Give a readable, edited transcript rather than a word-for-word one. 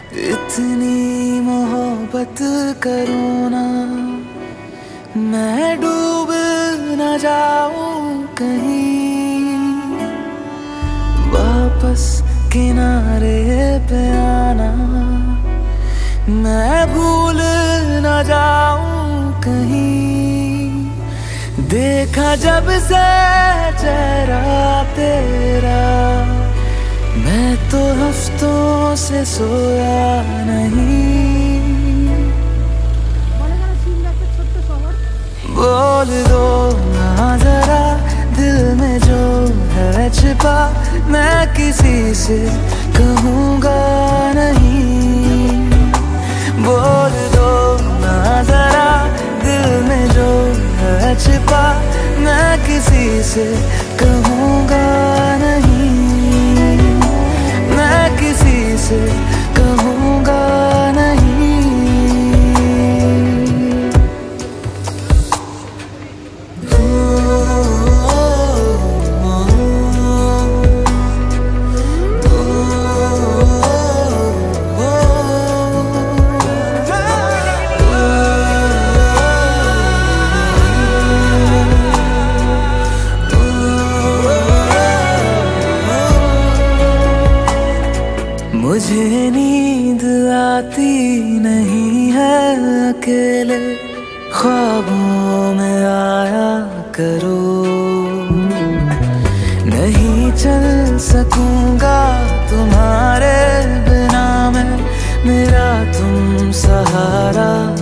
इतनी मोहब्बत करूँ ना, मैं डूब न जाऊं कहीं। वापस किनारे पे आना, मैं भूल न जाऊं कहीं। देखा जब से चेहरा तेरा, मैं तो हफ्तों से सोया नहीं। बोल दो ना जरा दिल में जो है छिपा, मैं किसी से कहूँगा नहीं। बोल दो ना जरा दिल में जो है छिपा, मैं किसी से कहूँगा नहीं। मैं किसी से कहूँगा नहीं। मुझे नींद आती नहीं है अकेले, ख्वाबों में आया करो। नहीं चल सकूंगा तुम्हारे बिना मैं, मेरा तुम सहारा